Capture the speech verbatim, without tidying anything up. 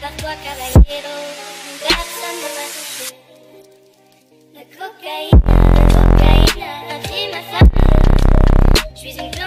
par toi, caballero, personne ne m'a touché. La cocaïne, la cocaïne, intime à sa. Je suis une